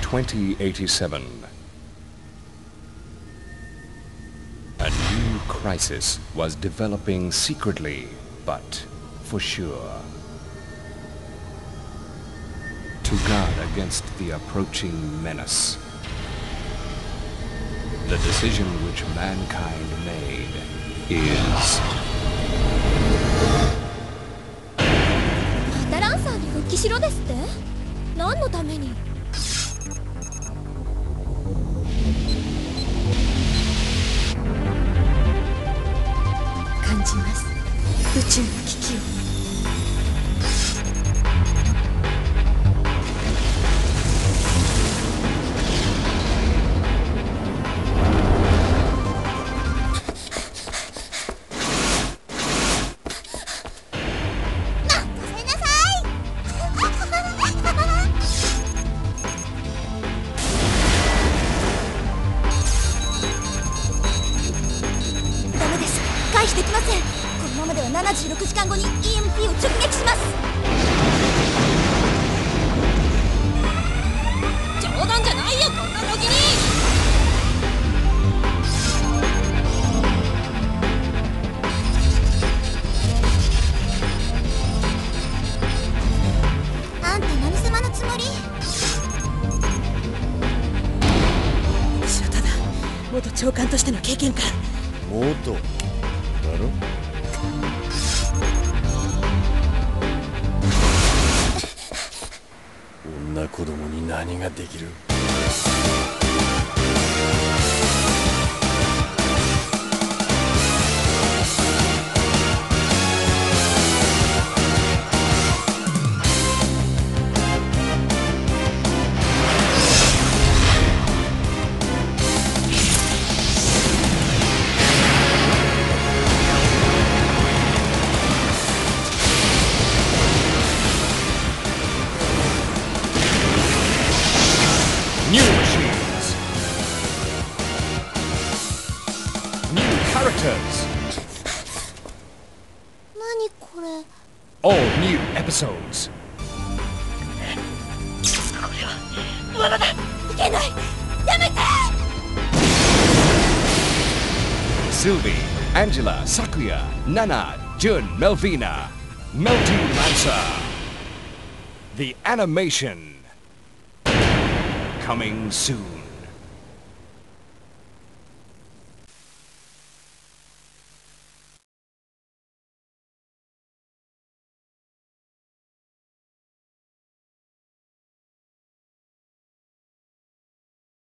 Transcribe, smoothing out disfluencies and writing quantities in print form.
2087. A new crisis was developing secretly, but for sure. To guard against the approaching menace, the decision which mankind made is... またランサーに復帰しろですって？何のために？感じます。宇宙の危機を。回避できません。このままでは76時間後に EMP を直撃します。冗談じゃないよ、こんな時に。あんた何様のつもり？私はただ元長官としての経験か。 元だろ？女子供に何ができる？ New machines, new characters, 何これ？ all new episodes. これは罠だ。いけない。やめて。 Sylvie, Angela, Sakuya, Nana, Jun, Melvina, Melty Lancer. The animation coming soon.